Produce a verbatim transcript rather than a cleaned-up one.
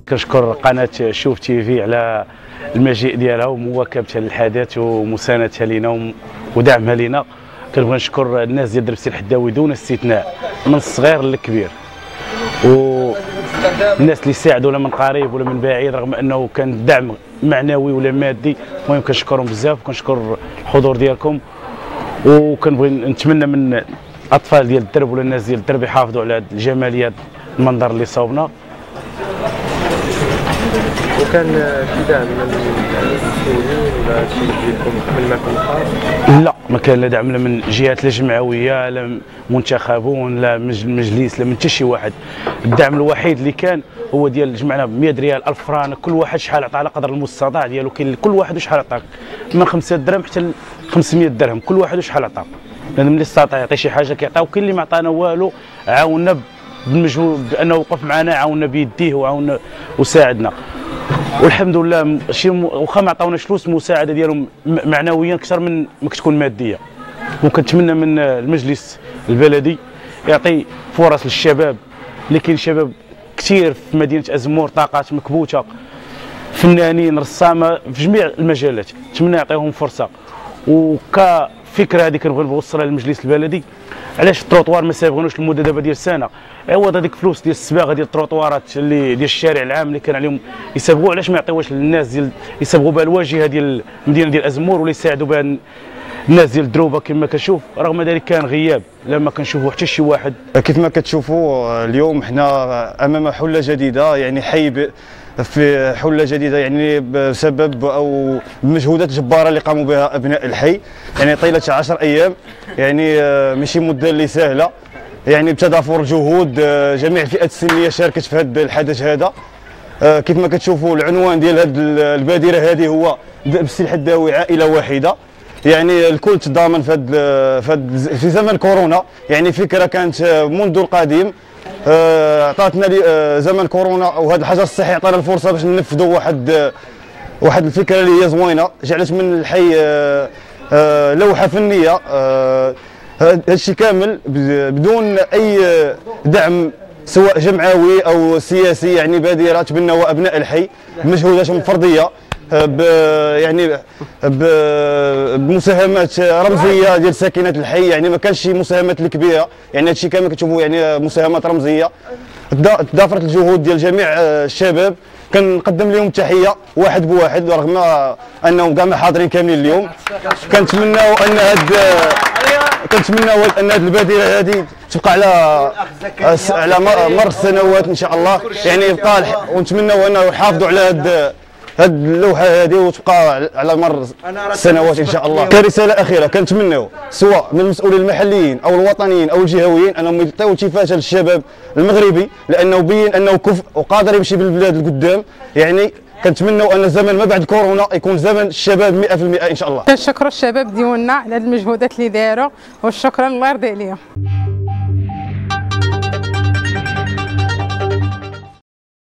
كنشكر قناه شوف تي في على المجيء ديالها ومواكبتها للحدث ومساندتها لنا ودعمها لنا. كنبغي نشكر الناس ديال دربسي الحداوي دون استثناء من الصغير للكبير، والناس اللي ساعدونا من قريب ولا من بعيد رغم انه كان دعم معنوي ولا مادي. المهم كنشكرهم بزاف وكنشكر الحضور ديالكم، وكنبغي نتمنى من الاطفال ديال الدرب ولا الناس ديال الدرب يحافظوا على الجماليه المنظر اللي صوبنا. وكان في دعم من المسؤولين ولا شي ديالكم من معكم خاص؟ لا، ما كان لا دعم لا من جهات لا جمعويه لا منتخبون لا مجلس لا من حتى شي واحد. الدعم الوحيد اللي كان هو ديال جمعنا ب مية ريال ألف فرانك، كل واحد شحال عطى على قدر المستطاع ديالو. كاين كل واحد شحال عطى من خمسة درهم حتى ل خمسمية درهم، كل واحد شحال عطى، لان ملي استطاع يعطي شي حاجه كيعطيو. كاين اللي ما عطانا والو، عاوننا بالمجهود بانه وقف معنا، عاوننا بيديه وعاوننا وساعدنا. والحمد لله شي واخا ما عطاوناش فلوس، المساعده ديالهم معنويا اكثر من ما كتكون ماديه. وكنتمنى من المجلس البلدي يعطي فرص للشباب اللي كاين شباب كثير في مدينه ازمور، طاقات مكبوته، فنانين، رسامه في جميع المجالات. نتمنى يعطيهم فرصه. وكفكره هذه كنبغي نوصلها للمجلس البلدي، علاش التروطوار ما سابغينوش لمده دابا ديال سنه، عوض هذيك الفلوس ديال الصباغه ديال التروطوارات اللي ديال الشارع العام اللي كان عليهم يصبغوا، علاش ما يعطيوهاش للناس ديال يصبغوا بها الواجهه ديال المدينه ديال ازمور ولا يساعدوا بها الناس ديال الدروبه كما كنشوف. رغم ذلك كان غياب، لما كنشوفوا حتى شي واحد. كيف ما كتشوفوا اليوم حنا امام حله جديده، يعني حي في حله جديده يعني بسبب او بمجهودات جباره اللي قاموا بها ابناء الحي، يعني طيله عشر ايام، يعني ماشي مده اللي سهله، يعني بتضافر جهود جميع الفئات السنيه شاركت في هذا الحدث هذا. كيف ما كتشوفوا العنوان ديال هذه البادره هذه هو دربسي الحداوي عائله واحده. يعني الكل تضامن في في زمن كورونا، يعني فكره كانت منذ القديم، عطاتنا لي زمن كورونا وهذا الحجر الصحي عطانا الفرصه باش ننفذوا واحد واحد الفكره اللي هي زوينه، جعلت من الحي لوحه فنيه. هذا الشيء كامل بدون اي دعم سواء جمعوي او سياسي، يعني بادره تبناها ابناء الحي بمجهوداتهم الفرديه، ب يعني بمساهمات رمزيه ديال ساكنه الحي. يعني ما كانش شي مساهمات الكبيره، يعني هادشي كامل كتشوفوا يعني مساهمات رمزيه. تضافرت الجهود ديال جميع الشباب، كنقدم لهم التحيه واحد بواحد رغم انهم كاع ما حاضرين كاملين اليوم. كنتمناو ان هاد كنتمناو ان هاد البادره هذه تبقى على على مر السنوات ان شاء الله، يعني يبقى، ونتمناو انه يحافظوا على هاد هاد اللوحه هذه وتبقى على مر السنوات ان شاء الله. كرساله اخيره كنتمناو سواء من المسؤولين المحليين او الوطنيين او الجهويين انهم يعطيو التفاته للشباب المغربي، لانه بين انه كفء وقادر يمشي بالبلاد القدام. يعني كنتمنوا ان الزمن ما بعد كورونا يكون زمن الشباب مئة في المئة ان شاء الله. كنشكروا الشباب ديالنا على المجهودات اللي داروا، والشكر الله يرضي عليهم.